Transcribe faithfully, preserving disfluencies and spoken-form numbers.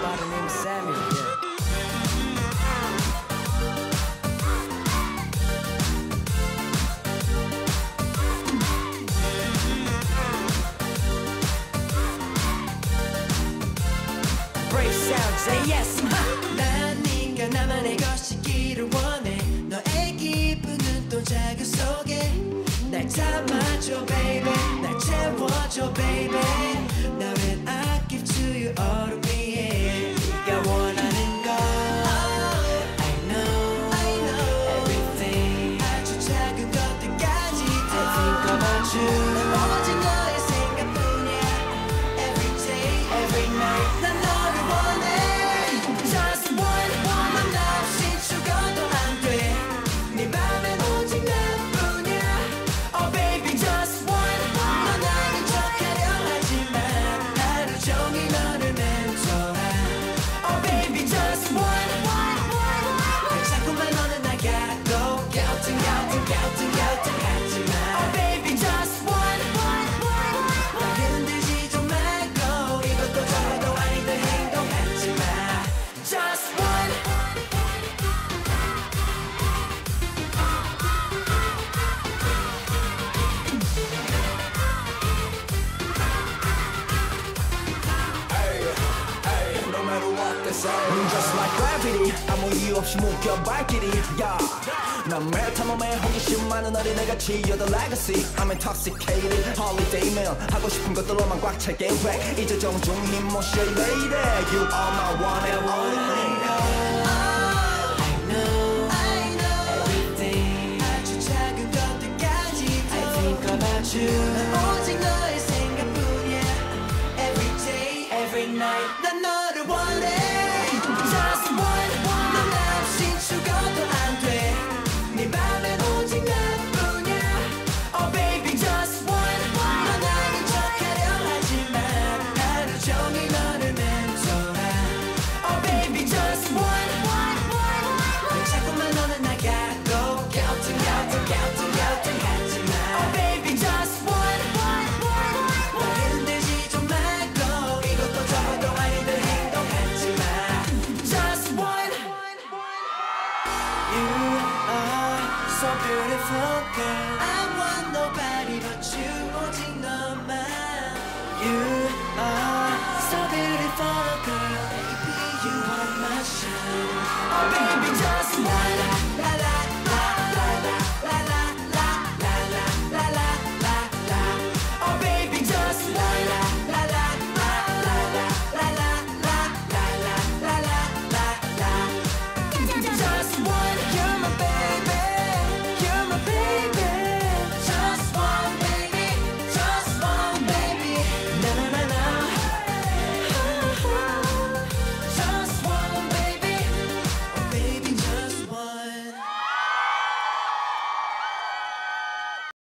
by the name of Samuel, yeah. Brave sound, say yes. 난 네가 나만의 것이기를 원해. 너의 기분은 또 자극 속에 날 담아줘 baby, 날 채워줘 baby. 너를 I give to you all of me, yeah. 네가 원하는 걸 I know, I know everything. 아주 작은 것들까지 다 think about you. 오직 너의 생각뿐이야. Every day, every night 난 너를 원해. Just one, 넌 나 없이 죽어도 안 돼. 네 맘엔 오직 나뿐이야. Oh baby, just one. 넌 아닌 척하려 하지만 하루 종일 너를 맴돌아. Oh baby, just one. 왜 자꾸만 너는 나가고 갸우뚱 갸우뚱 갸우뚱 갸우뚱 하지마. Oh baby, just one. 날 흔들지 좀 말고 이것도 저것도 아닌 듯 행동하지마. Just one. No matter what they say, I'm just like gravity. 아무 이유 없이 묶여 발길이. Yeah. 난 매일 탐험해 호기심 많은 어린애같이 You're the legacy. I'm intoxicated. Holiday meal 하고 싶은 것들로만 꽉 찰 계획. 이제 정중 힘 못 쉬어 lady. You are my one and only. I know, I know everything. 아주 작은 것들까지 I think about you. 난 오직 너의 생각뿐이야. Every day, every night 난 너를 원해. Just one, 넌 나 없이 죽어도 안 돼. 네 맘엔 오직 나뿐이야. Oh baby, just one. 넌 아닌 척하려 하지만 하루 종일 너를 맴돌아. Oh baby, just one. 왜 자꾸만 너는 나가고 갸우뚱 갸우뚱 갸우뚱 갸우뚱 하지마. Oh baby, just one. 날 흔들지 좀 말고 이것도 저것도 아닌 듯 행동하지마. Just one. You are so beautiful girl. I want nobody but you. 오직 너만. You